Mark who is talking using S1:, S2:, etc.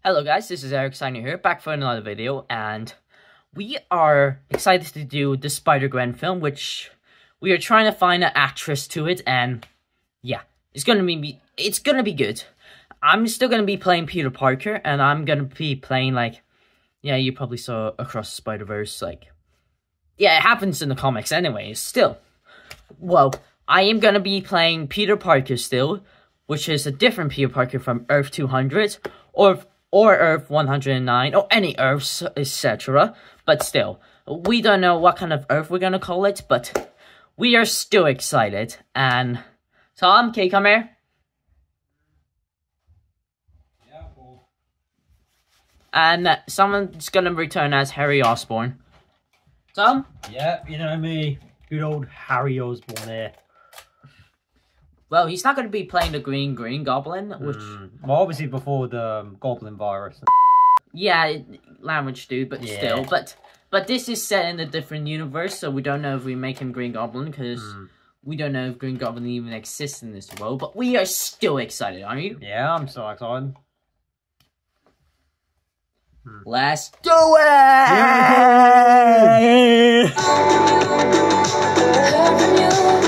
S1: Hello guys, this is Eric Signer here, back for another video, and we are excited to do the Spider-Gwen film, which we are trying to find an actress to it, and yeah, it's gonna be good. I'm still gonna be playing Peter Parker, and I'm gonna be playing, like, yeah, you probably saw Across the Spider-Verse, like, yeah, it happens in the comics anyways, still. Well, I am gonna be playing Peter Parker still, which is a different Peter Parker from Earth 200, or Earth 109, or any Earths, etc. But still, we don't know what kind of Earth we're gonna call it, but we are still excited. And Tom, can you come here?
S2: Yeah, cool.
S1: And someone's gonna return as Harry Osborn. Tom?
S2: Yep, you know me. Good old Harry Osborn there.
S1: Well, he's not going to be playing the Green Goblin, which...
S2: Well, obviously before the Goblin virus.
S1: Yeah, language dude, but still. But this is set in a different universe, so we don't know if we make him Green Goblin, because we don't know if Green Goblin even exists in this world. But we are still excited, aren't you?
S2: Yeah, I'm so excited.
S1: Let's do it!